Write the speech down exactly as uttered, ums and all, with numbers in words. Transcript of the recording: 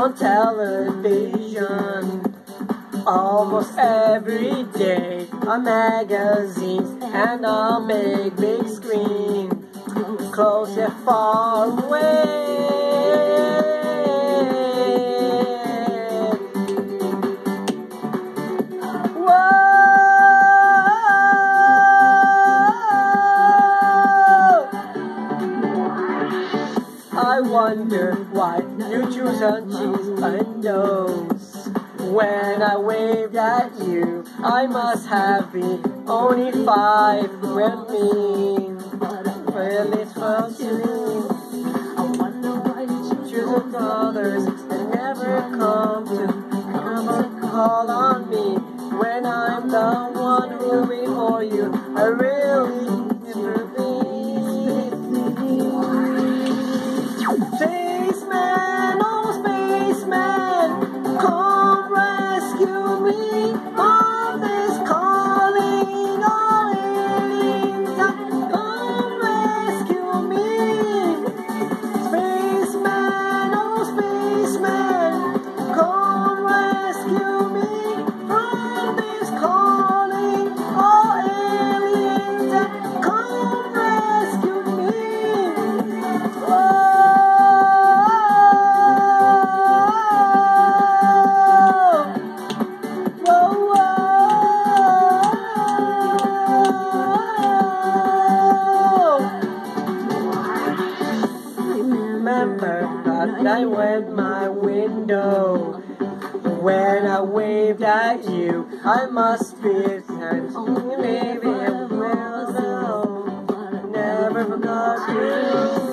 on television almost every day, on magazines and on big, big screen, close yet far away. I wonder why you choose on cheeks and nose. When I waved at you, I must have been only five with me. Well, it's from two. I wonder why you choose others and never come to come and call on me. When I'm the one who before you, I really never be. Spaceman, oh spaceman, come rescue me from this calling all aliens. Come rescue me. Spaceman, oh spaceman, come rescue me from this calling all aliens. Come rescue me. Whoa. Remember that night when my window, when I waved at you, I must be and maybe I will know, never forgot you.